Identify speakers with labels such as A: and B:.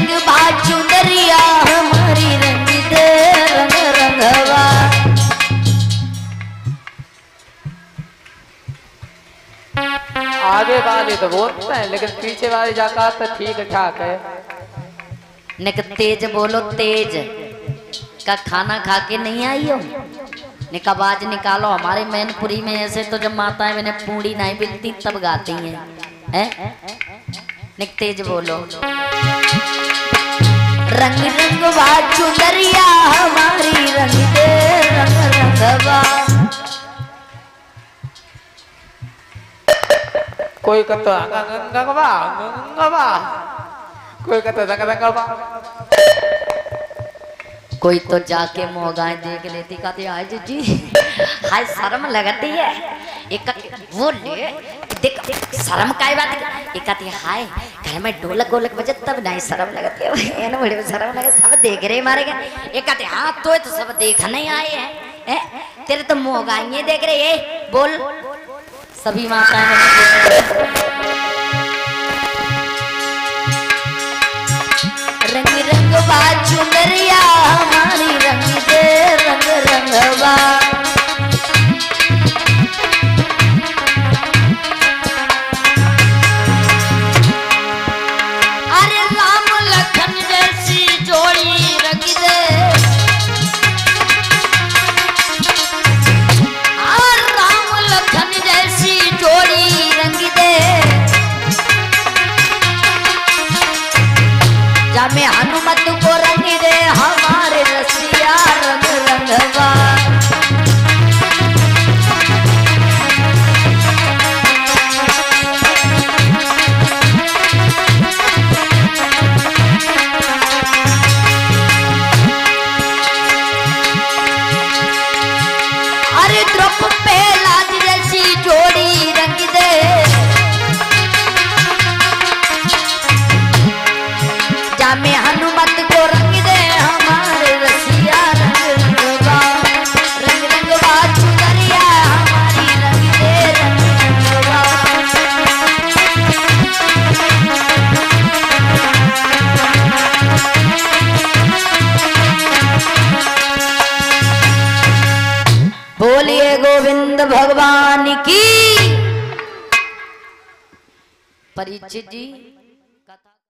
A: रंग बाजू दरिया हमारी रंग दे रंग रंगवा।
B: आगे वाले तो बोलते हैं लेकिन पीछे वाले जाकर तो ठीक ठाक है।
A: निक तेज बोलो, तेज का खाना खा के नहीं आई हो? निक आवाज निकालो। हमारे मैनपुरी में ऐसे तो जब माताएं मैंने पूड़ी नहीं मिलती तब गाती हैं। निक तेज बोलो। रंग रंग बाजू दरिया हमारी रंग दे रंग रंगवा।
B: कोई कहता गंगवा गंगवा, कोई कहता रंगवा।
A: कोई तो जाके मोगाएं देख लेती, कहती हाय जी हाय शर्म लगती है। एक वो ले देख शर्म काय बात है। एक कहती हाय घर में ढोलक गोलक बजे तब नहीं शर्म लगती है। ना बड़े शर्म लगे, सब देख रहे मारे गए। एक कहते हाँ तो सब देखने आए हैं। तेरे तो मोगाइए देख रहे हैं। बोल सभी माताएं। रंग रंग बाजू दरिया हमारी रंग दे रंग रंगवा। अरे राम लखन जैसी जोड़ी रंग दे। राम लखन जैसी जोड़ी रंग दे। जामे हनुमत को रंग दे हमारे रसिया रंग रंगवा। अरे द्रुप पे लाज जैसी जोड़ी रंग दे। जामे हनुमत को रंग दे हमारे रसिया रंग रंगवा। रंग रंगवा चुनरिया हमारी रंग दे रंग रंगवा। बोलिए गोविंद भगवान की। परीक्षित जी